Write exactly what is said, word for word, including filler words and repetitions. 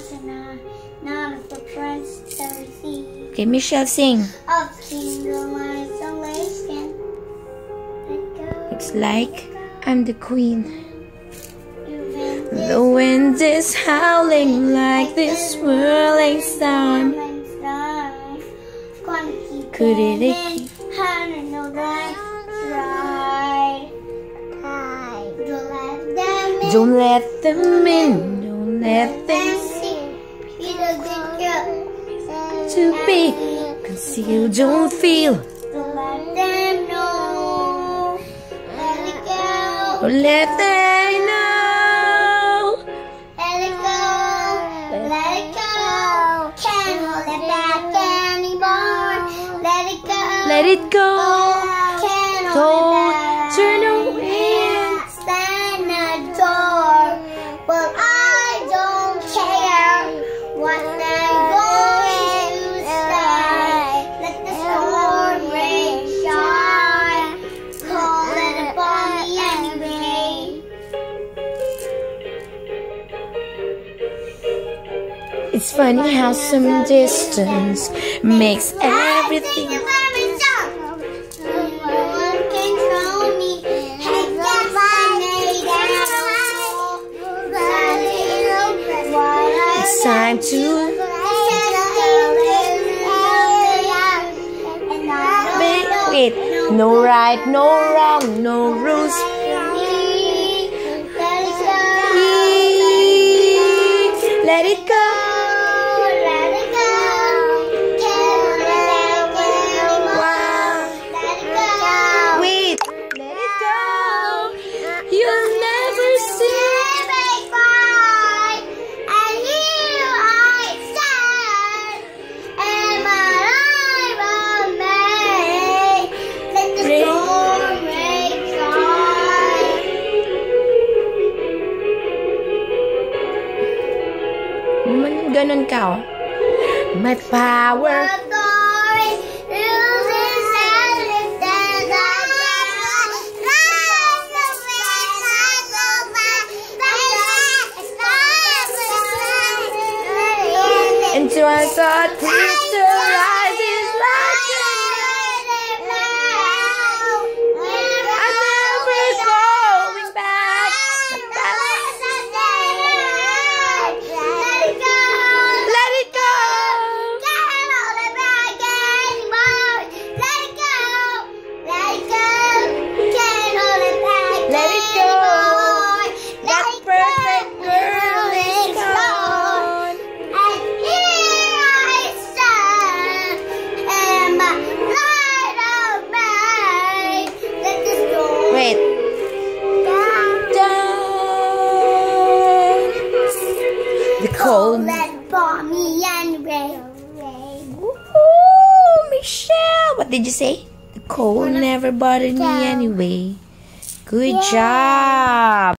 Shana, not of the prince Cersei. Okay, Michelle, sing. Of kingdom isolation. It's like I'm the queen. The wind is howling like this swirling storm. Could it keep? Don't let them in, don't let them see. To be concealed, don't feel. Don't let them know. Let it go. Don't let them know. Let it go. Let it go. Can't hold it back anymore. Let it go. Let it go. Can't hold Don't it back. turn away. Stand at the door. Well, I don't care what they're going to say. Let the storm rage shine. Call it upon me anyway. It's funny how some distance makes everything. It's time to wait. No right, no wrong, no rules. Let it go. Wait, let it go. You'll never see. Ganun ka, oh. My power. Until I thought crystallize is like I'm never going back. Let it go. Let it go. That perfect girl is gone. And here I stand, and my light of mine. Let the storm Wait. Down. The cold. let bomb me anyway. Ooh, Michelle. What did you say? The cold never bothered me anyway. Good job.